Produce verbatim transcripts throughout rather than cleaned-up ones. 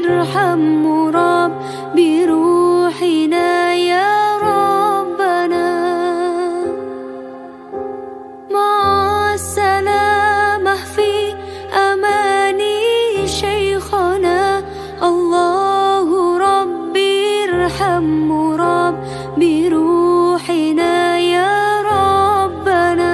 ارحم مراب بروحنا يا ربنا. مع السلامة في أماني شيخنا، الله ربي ارحم مراب بروحنا يا ربنا.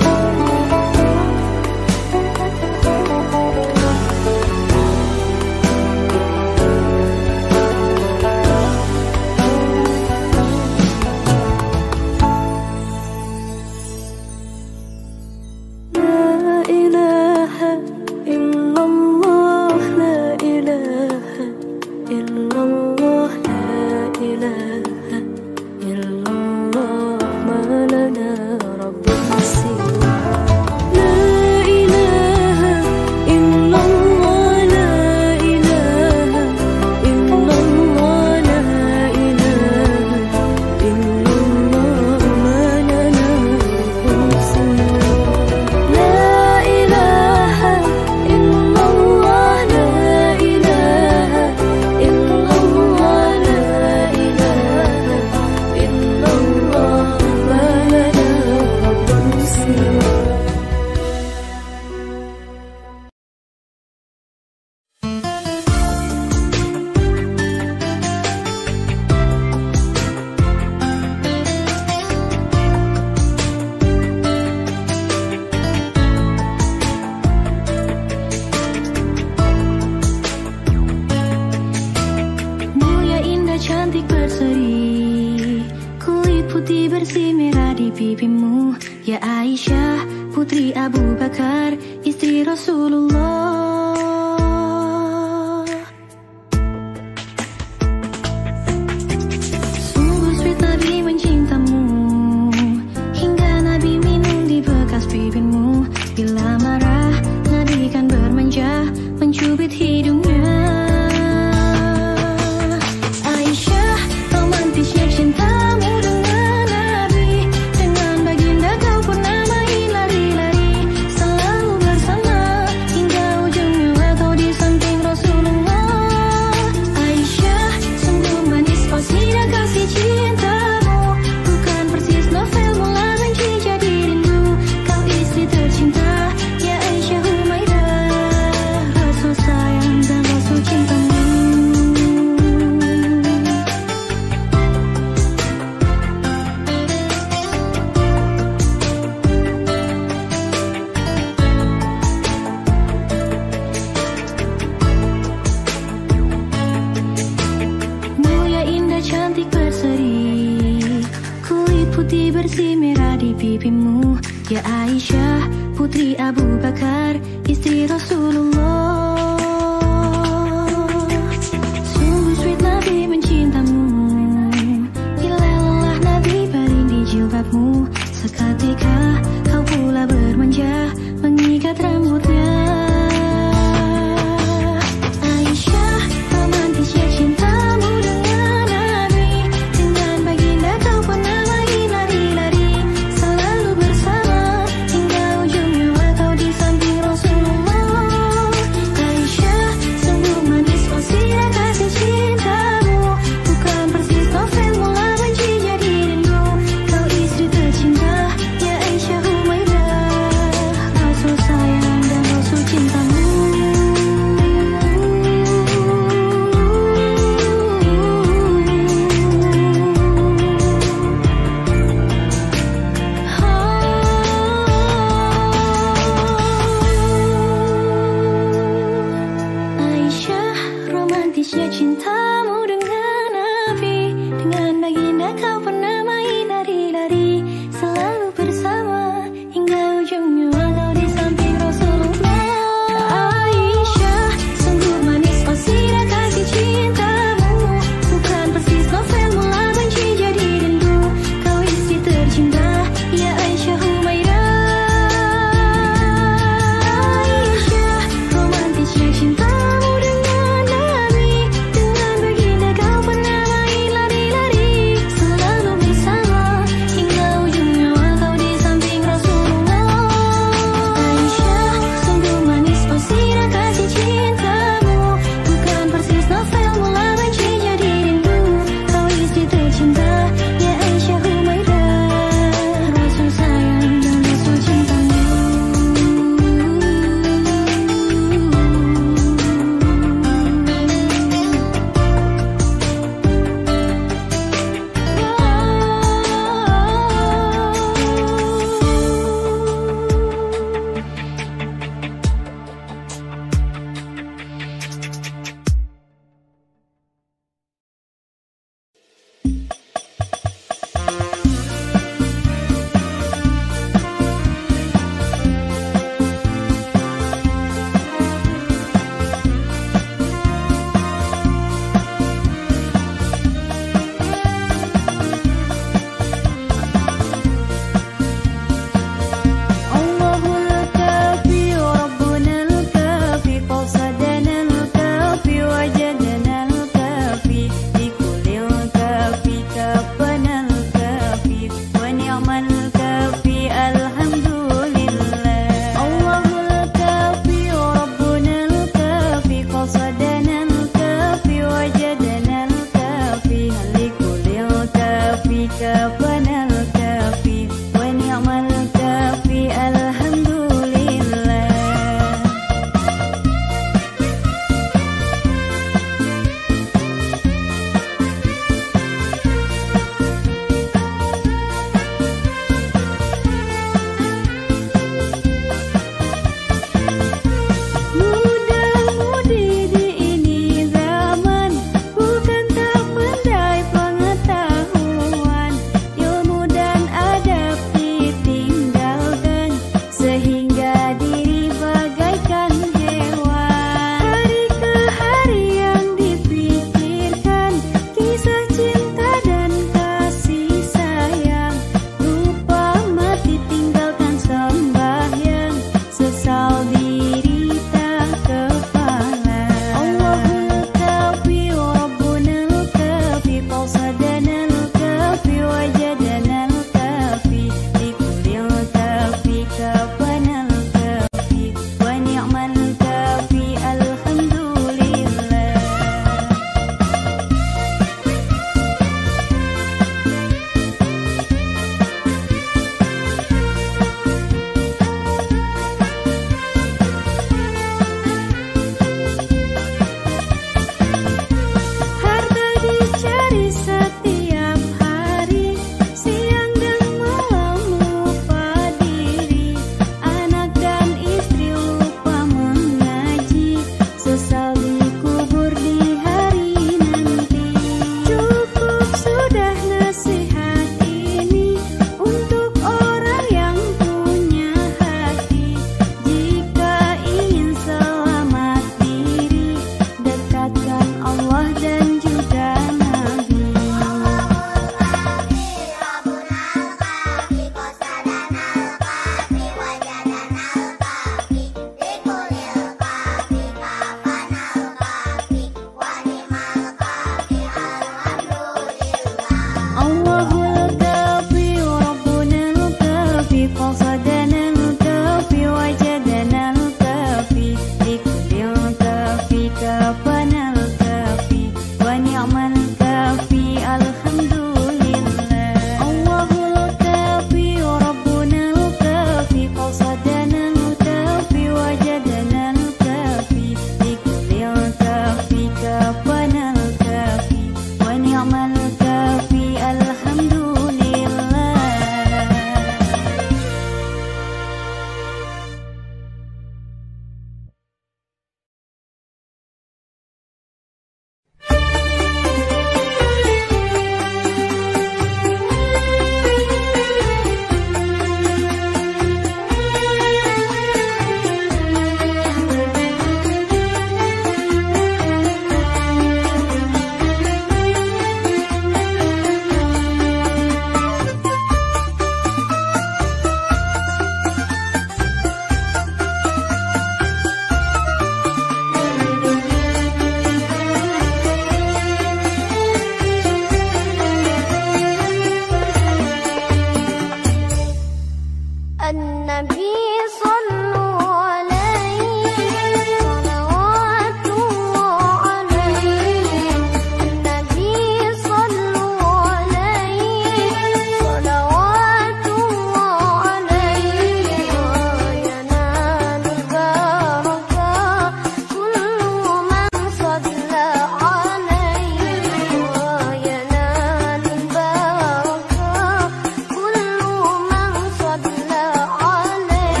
النبي صلوا عليه صلوات الله عليه النبي صلوا عليه صلوات الله عليه وينال البركة كل من صلى عليه وينال البركة كل من صلى عليه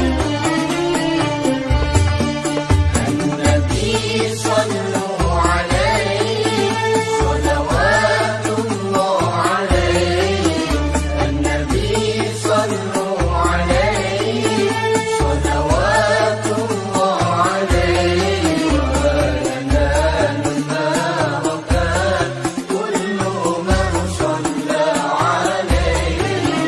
النبي صلوا عليه صلوات الله عليه النبي صلوا عليه صلوات الله عليه وينال البركات كل من صلى عليه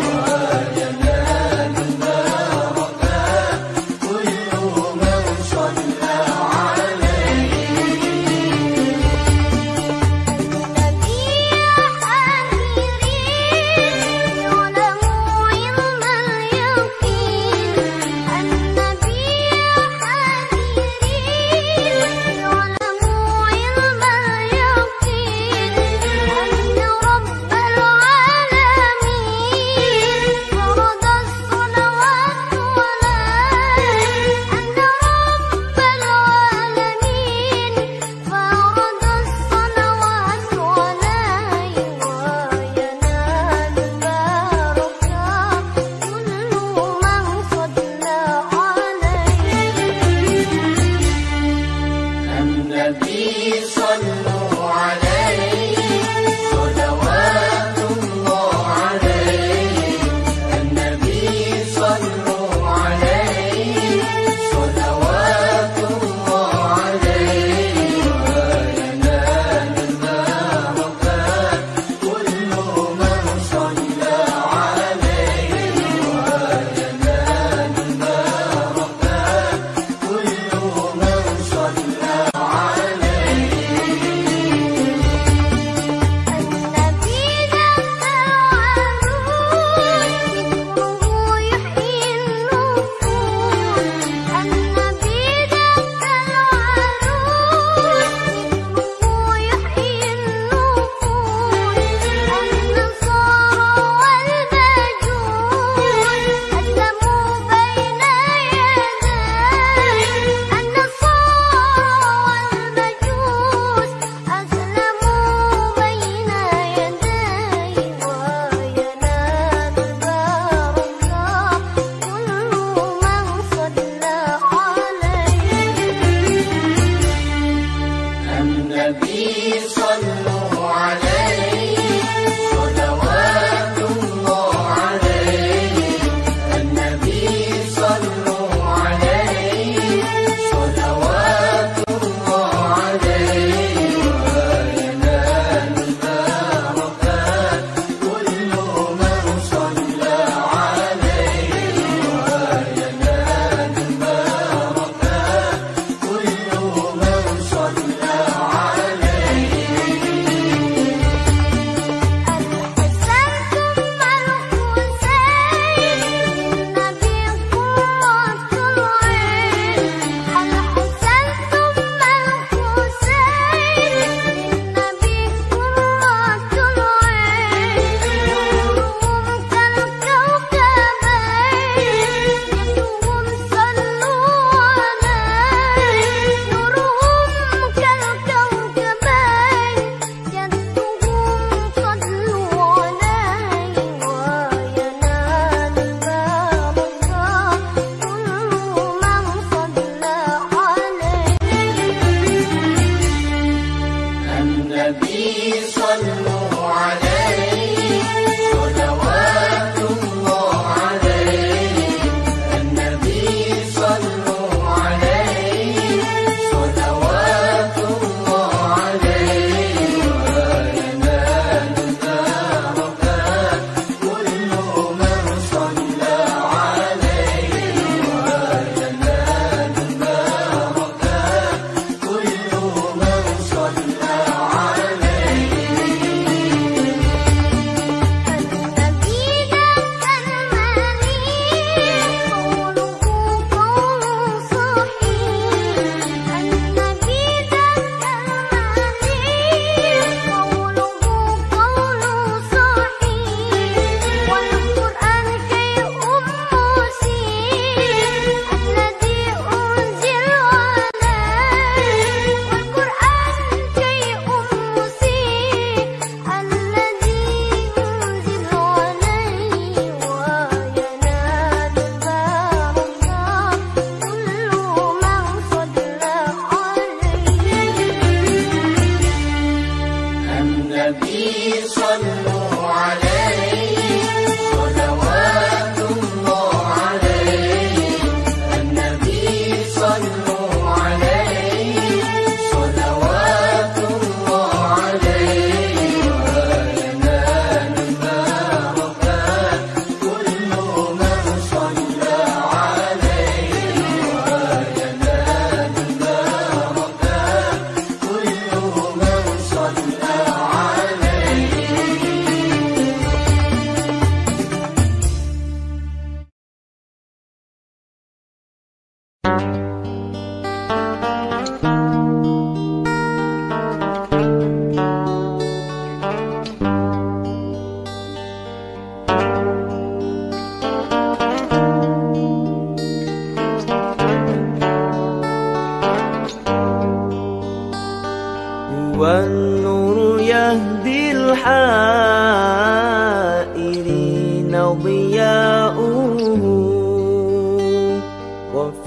وينال البركات كل من صلى عليه النبي حذري يعلم علم اليقين النبي حذري يعلم علم اليقين أن رب العالمين فرض الصلوات عليه أن رب العالمين فرض الصلوات عليه وينال البركة كل من صلى عليه النبي صلوا عليه صلوات الله عليه النبي صلوا عليه صلوات الله عليه وينال البركات كل من صلى عليه وينال البركات كل من صلى عليه النبي ذا العلوم ذكره يحيي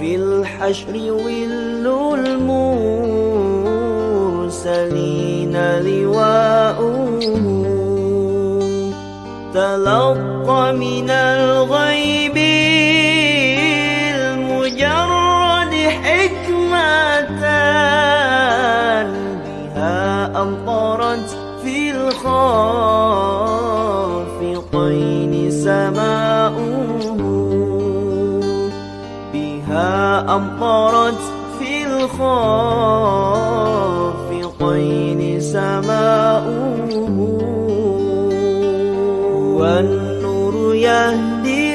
وفي الحشر ظل المرسلين لواؤه تلقى من الغيب المجرد حكمة بها أمطرت في الخافقين سماؤه بها أمطرت في الخافقين سماؤه والنور يهدي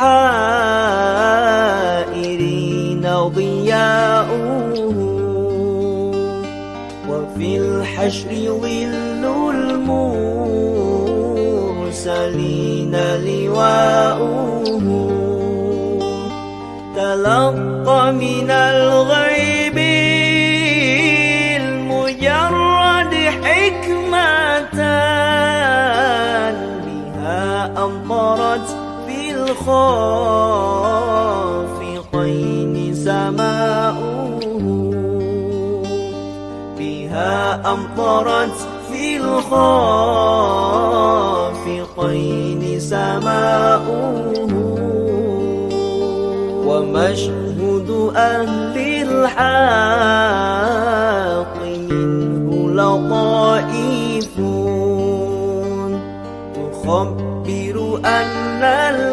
الحائرين ضياؤه وفي الحشر ظل المرسلين لواؤه تلقى من الغيب المجرد حكمة بها أمطرت في الخافقين سماؤه بها أمطرت في الخافقين سماؤه ومشهد أهل الحق منه لطائف تخبر أن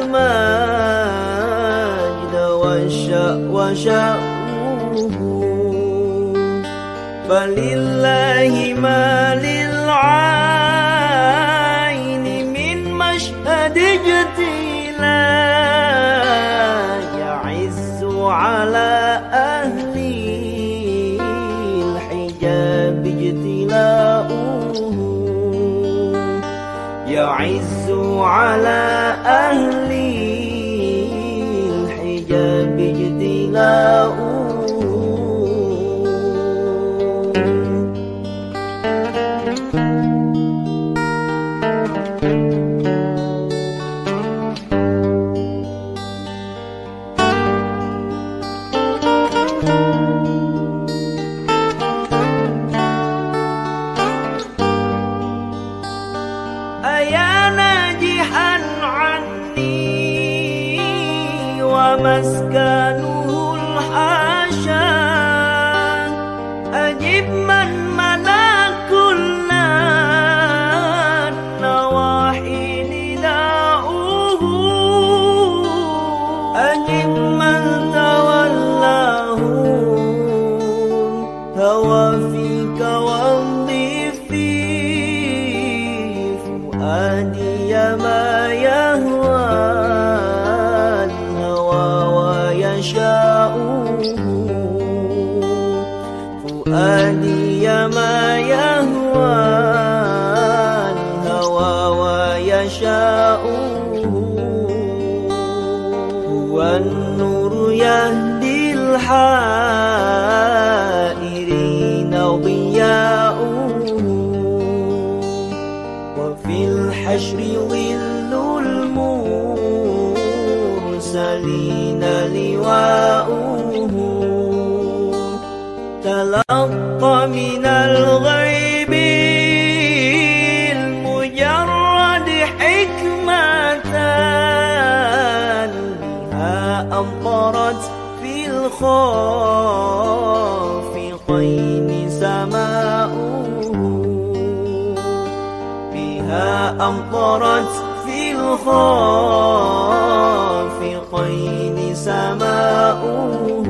المجد وشأنه فلله ما للعين من مشهد اجتلاء يعز على أهل الحجاب اجتلاؤه يعز على أهل الحجاب اجتلاؤه مسكنه الحاشا أجب من ملا كل النواحي نداؤه أجب من تولاه هوى فيك وامضي في فؤادي ما يهوى فؤادي ما يهوى الهوى ويشاؤه هو النور يهدي الحائرين ضياؤه وفي الحشر ظل المرسلين لواؤه تلقى من الغيب المجرد حكمة بها أمطرت في الخافقين سماؤه بها أمطرت في الخافقين سماؤه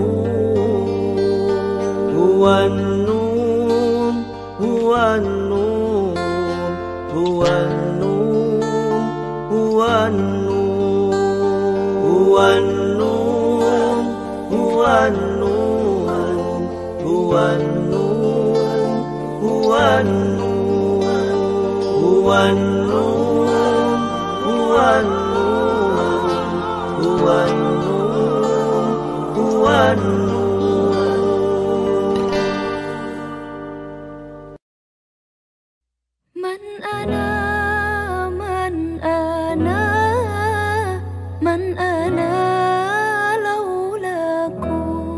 هو النور هو النور هو النور هو النور هو النور هو النور هو النور هو النور هو النور هو النور هو النور هو النور من أنا من أنا من أنا لولاكم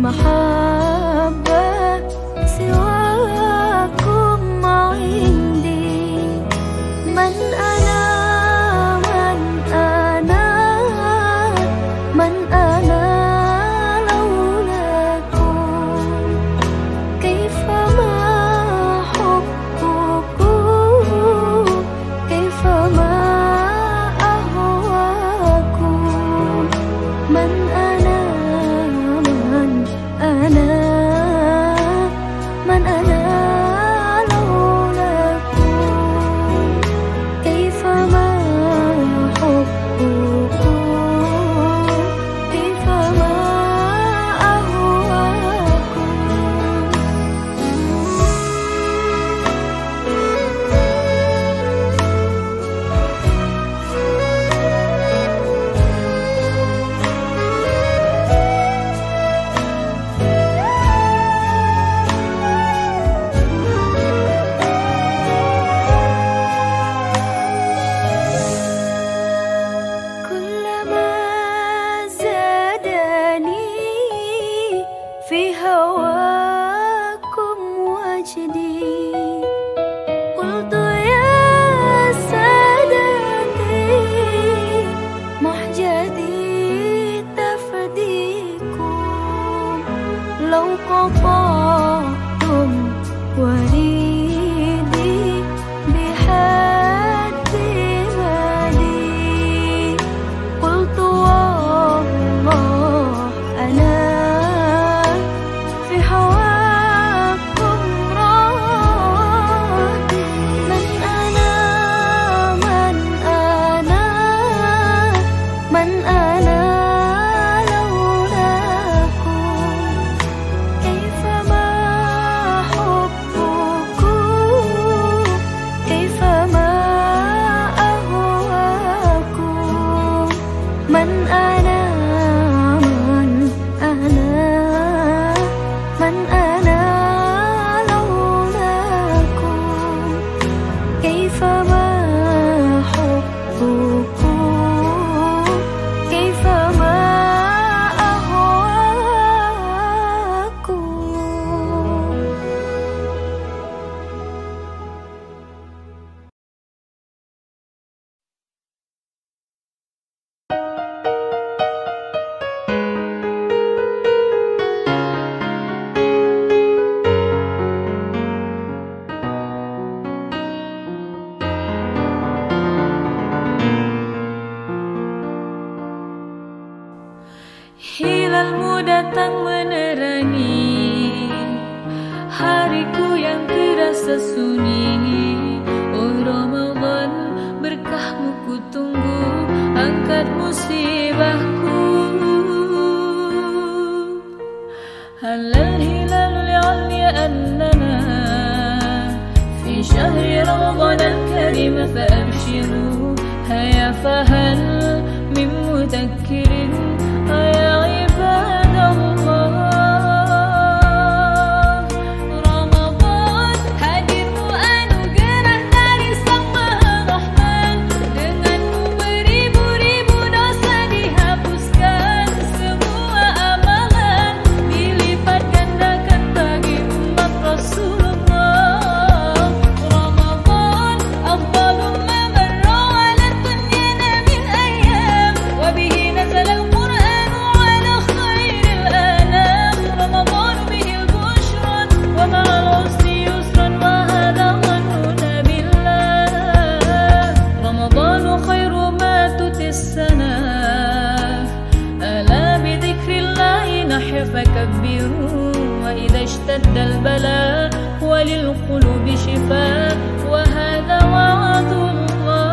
المحبة سواكم ما عندي. من أنا من أنا من أنا لولاكم. كيف ما حبكم كيف ما أهواكم. من أنا من أنا من أنا لولاكم. كيف ما حبكم كيف ما أهواكم. كلما زادني في هواكم وجدي قلت يا سادتي محجتي تفديكم. لو قطعتم وريدي بحد مالي قلت والله أنا في هواكم راضي. من أنا من أنا من أنا لولاكم. كيف ما حبكم كيف ما أهواكم. من أنا من أنا من أنا لولاكم. كيف ما حبكم كيف ما أهواكم. Hilalmu datang menerangi hariku yang terasa sunyi. Oh Ramadan, berkahmu ku tunggu, angkat musibahku. Halal hilal li'alli annana fi syahri Ramadan al-karim fa'abshiru. Haya fahal min mudakkirin ya ibadallah. Ramadan hadirmu anugerah dari Sang Maha Rahman. Denganmu beribu-ribu dosa dihapuskan, semua amalan dilipat gandakan bagi umat Rasulullah. Ramadan afdalu ma marra ala dunyana min ayyam wa bihi nazala al-Qur'an ala khairil anam. Ramadan bihi al-bushra wa ma'al usri yusran wa hadha dhanuna billah. Ramadan khairu ma tutis sana ala bi dhikrillahi nahya fakabbiru. Wa idha ishtadda al-bala wa lil qulubi shifa wa hadha wa'dullah.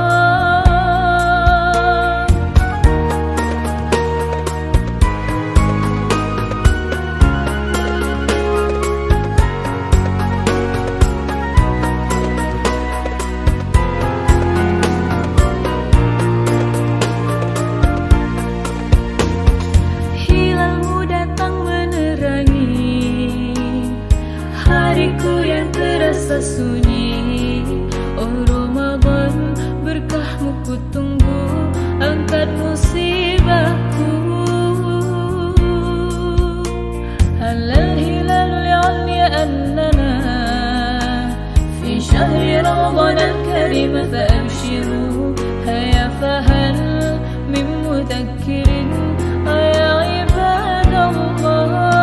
Hilalmu datang menerangi hariku yang terasa sunyi. Oh Ramadan, berkahmu ku tunggu, angkat musibahku. هل الهلال لعلي أننا في شهر رمضان الكريم فأبشروا هيا فهل من مذكر يا عباد الله.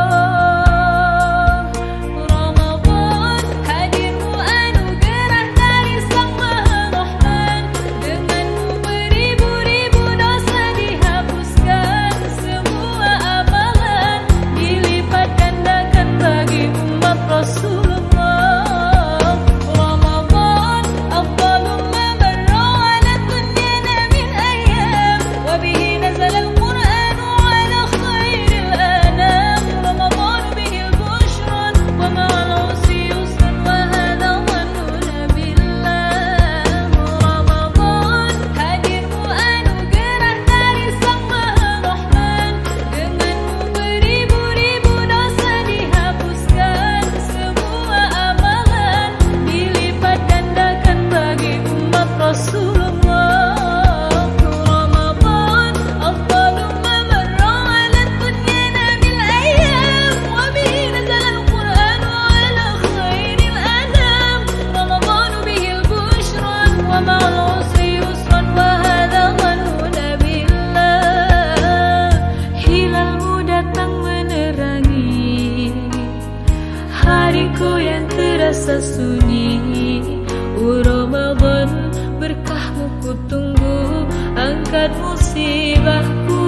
Ramadan hadirmu anugerah dari Sang Maha Rahman, denganmu beribu-ribu dosa dihapuskan, semua amalan dilipat gandakan bagi umat Rasulullah. Ramadan afdalu ma marra ala dunyana min ayyam, wa bihi nazala al-Qur'an ala khairil anam. Ramadan bihi al-bushra wa ma'al usri yusra wa hadha dhanuna billah. Ramadan hadirmu anugerah dari Sang Maha Rahman, denganmu beribu-ribu dosa dihapuskan, semua amalan dilipat gandakan bagi umat Rasulullah. Ramadan afdalu ma marra ala dunyana bil ayyam, wa bihi nazala al-Qur'an ala khairil anam. Ramadan bihi al-bushra wa ma'al usri yusra wa hadha dhanuna billah. Hilalmu datang menerangi hariku yang terasa sunyi. Oh Ramadan, berkahmu ku tunggu, angkat musibahku.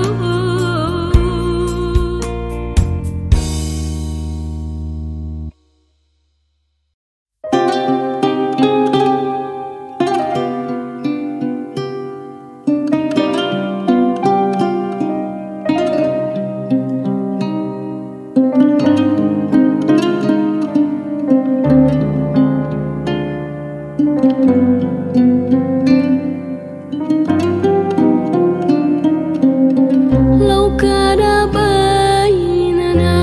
لو كان بيننا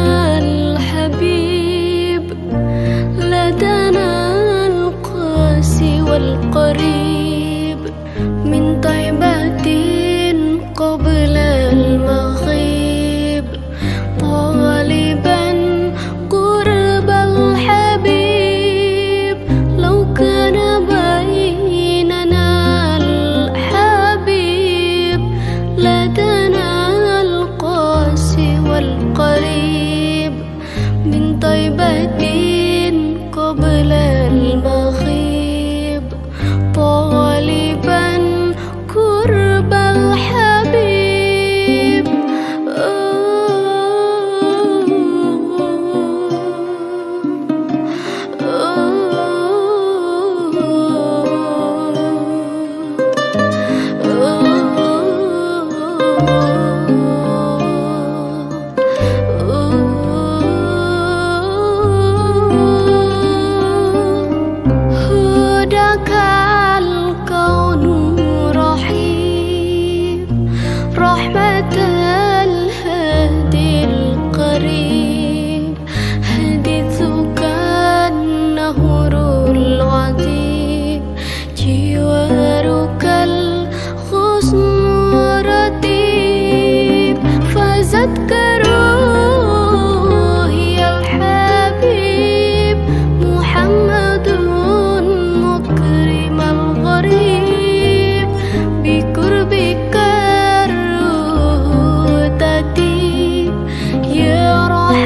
الحبيب لدنا القاسي والقريب من طيبة قبل المغيب طالبا قرب الحبيب. لو كان بيننا الحبيب لدنا القاسي والقريب من طيبة قبل المغيب طالبا قرب الحبيب. هداك الكون رحيم رحمة الهادي القريب، حديثك النهر العظيم، جوارك الحسن رتيب، فازتك روحي الحبيب محمد مكرم الغريب، بقربك الروح تطيب يا رحمن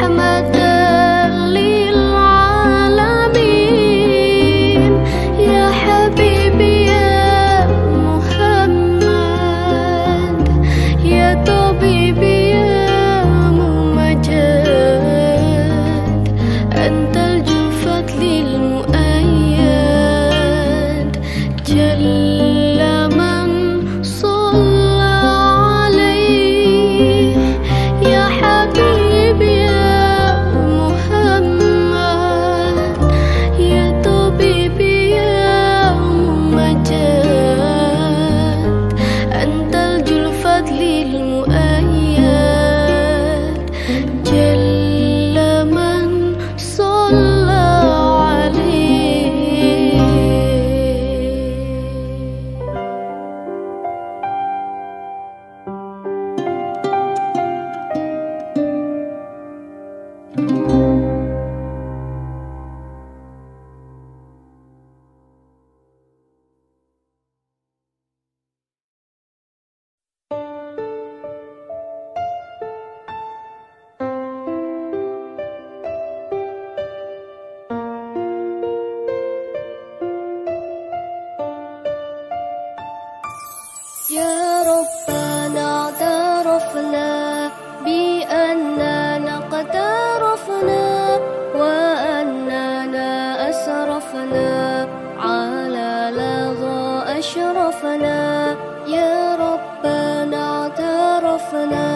اعترفنا يا ربنا اعترفنا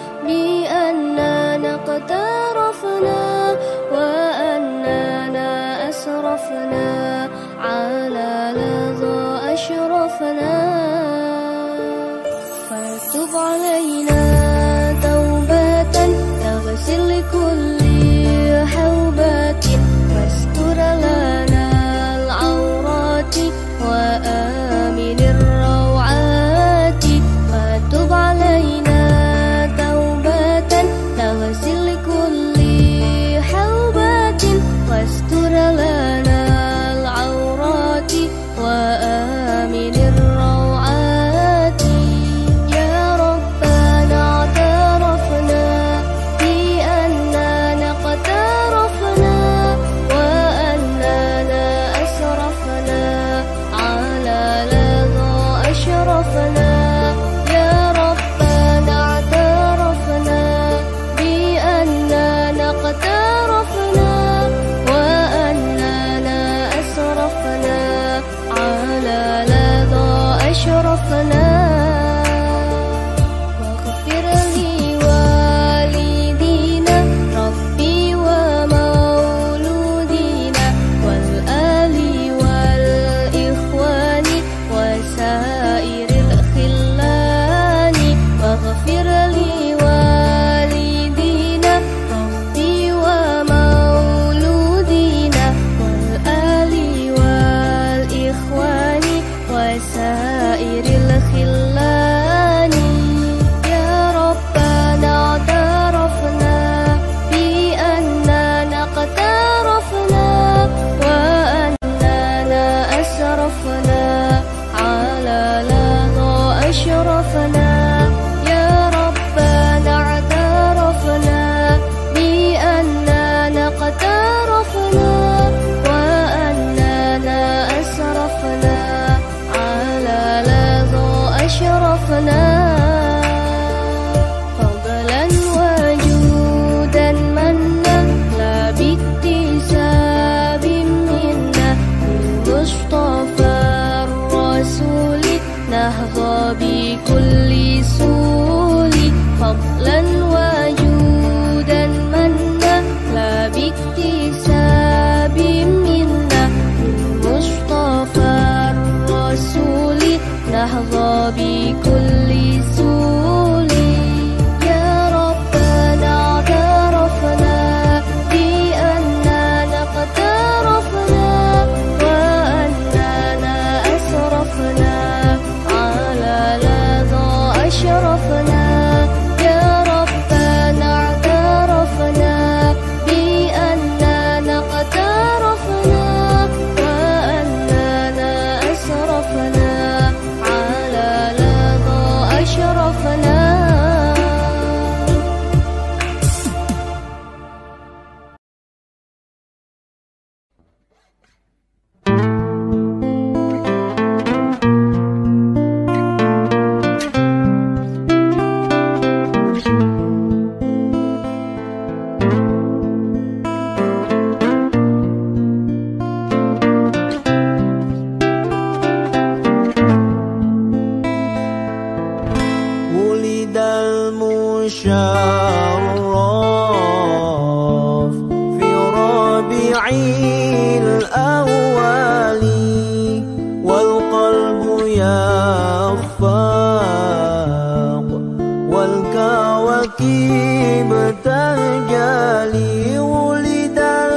بأننا اقترفنا وأننا أسرفنا على لظى أشرفنا فتب علينا توبة تغسل كل حوبة واستر لنا العورات وآمن الروعات فتب علينا توبة تغسل كل حوبة واستر لنا العورات وآمن الروعات يا ربنا اعترفنا بأننا اقترفنا وأننا أسرفنا على لظى أشرفنا يا ربنا اعترفنا بأننا اقترفنا وأننا أسرفنا على لظى أشرفنا واغفر لوالدينا ربي ومولودينا والآل والإخوان وسائر الخلان واغفر لوالدينا ربي ومولودينا والآل والإخوان وسائر الخلان يا ربنا اعترفنا بأننا اقترفنا وأننا أسرفنا على لظى أشرفنا يا ربنا اعترفنا بأننا اقترفنا وأننا أسرفنا على لظى أشرفنا فضلا وجودا منا لا باكتساب منا بالمصطفى الرسول نهضى بكل سول فضلا وجودا منا لا باكتساب منا بالمصطفى الرسول نهضى بكل سول يا ربنا اعترفنا بأننا اقترفنا وأننا أسرفنا على لظى أشرفنا يا ربنا اعترفنا بأننا اقترفنا وأننا أسرفنا على لظى أشرفنا ولد المشرف في ربيع الأول والقلب يخفق والكواكب تجلي ولد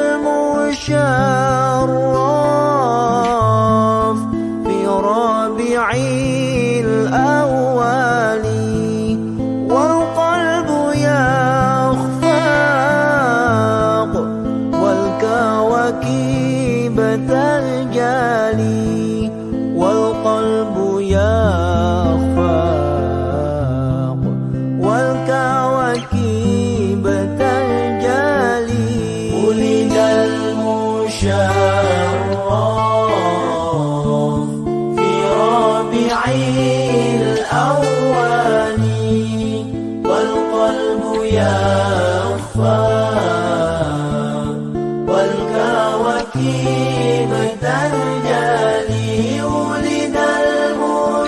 المشرف في ربيع الأول والقلب يخفق والكواكب تجلي والقلب يخفق والكواكب تجلي ولد المشرف في ربيع الأول والقلب يخفق والكواكب تجلي ولد المشرف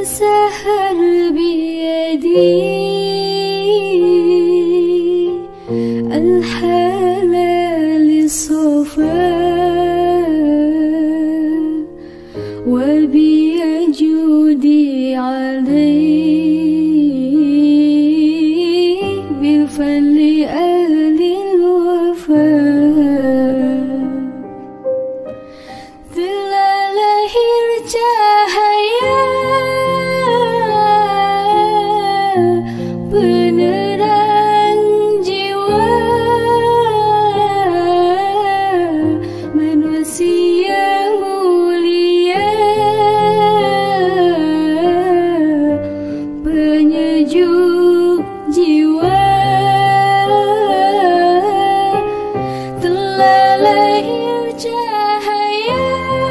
سهر بيدي الحلال الصفا وبيجودي علي بالفضل أهل الوفاء telah lahir cahaya penerang jiwa manusia mulia penyejuk jiwa telah lahir cahaya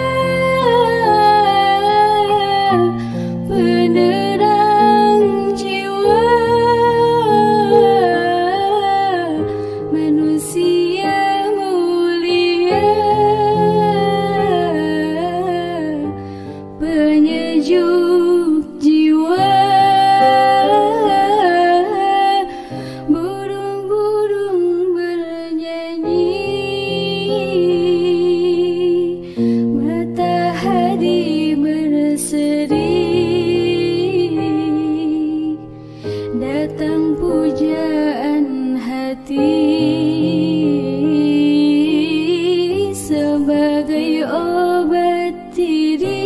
penerang jiwa manusia mulia penyejuk jiwa burung-burung bernyanyi matahari berseri datang pujaan hati sebagai obat diri.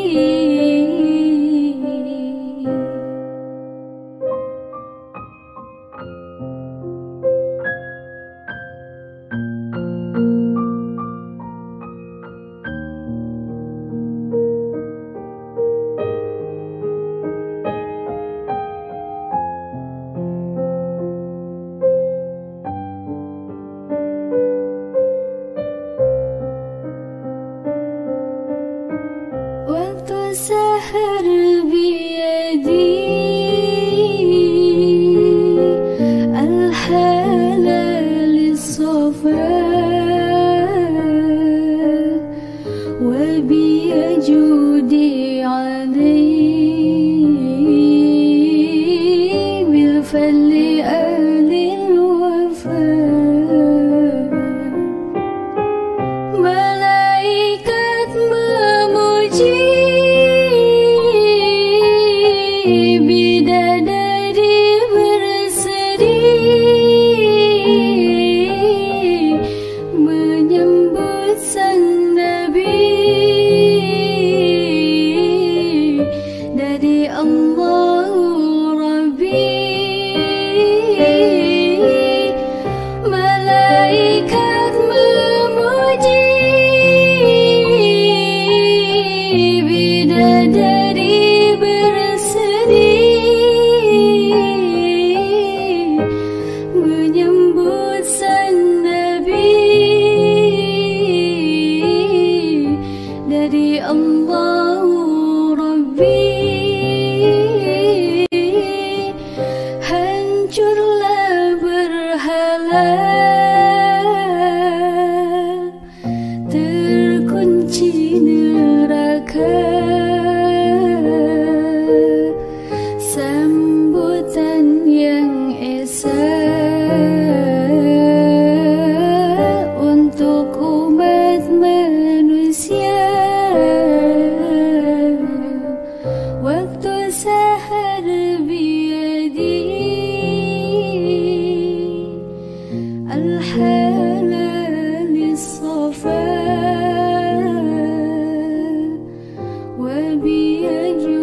Waktu sahar biyadi al-halal as-safa wa biyajudi alayhi bil-fadli ahli al-wafa malaikat memuji bidadari berseri menyambut sang nabi dari Allah Rabbi malaikat memuji bidadari berseri menyambut sang nabi dari Allah Rabbi hancurlah berhala terkunci neraka sambutan yang esa untuk umat manusia waktu sahar biyadi الحلال الصفا وبيجودي